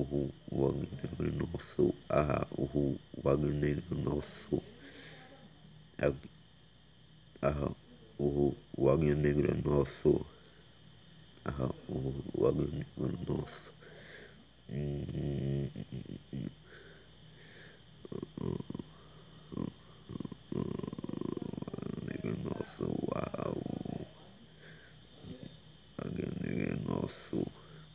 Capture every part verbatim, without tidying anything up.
uhu, o águia negra é nosso. Ah, uhu, o águia negra é nosso. Ah, uhu, o águia negra é nosso. Ah, uhu, o águia negra é nosso. Hum, Negra é nosso, uau. Águia negra é nosso.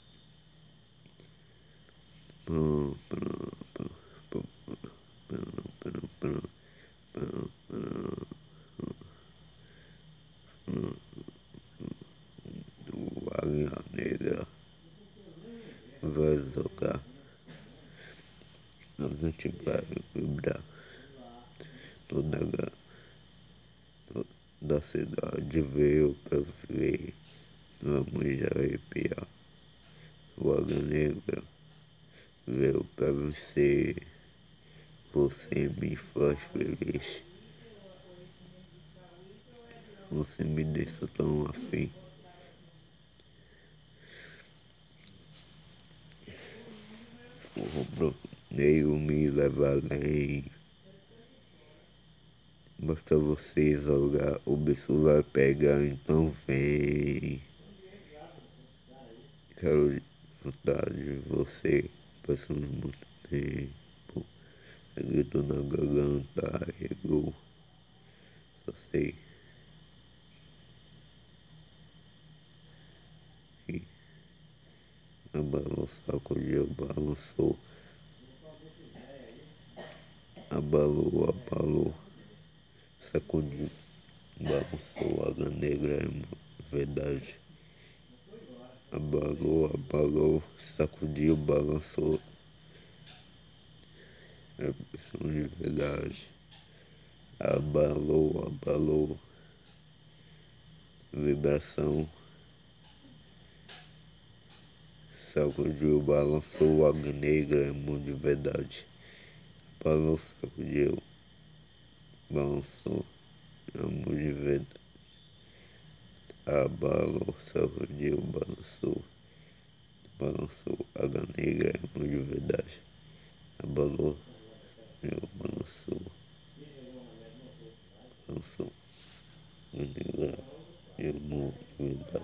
Pã, pã, pã, pã, pã, pã, pã, pã, pã. O águia negra vai jogar. A gente vai vibrar toda a da cidade veio pra ver. Vamos já arrepiar. O águia negra veio pra você. Você me faz feliz. Você me deixa tão afim. O rubro negro me leva além. Basta você jogar, o bicho vai pegar, então vem. Quero vontade de você, passando muito tempo. É grito na garganta, ego, só sei que abalou, sacudiu, balançou, abalou, abalou, sacudiu, balançou, água negra é verdade. Abalou, abalou, sacudiu, balançou, é questão de verdade. Abalou, abalou, vibração, sacudiu, balançou, água negra é muito de verdade. Abalou, sacudiu, balançou, é muito de verdade. Abalou, sacudiu, balançou, balançou, água negra é muito de verdade. Abalou, eu balançou, balançou, água negra é muito de verdade.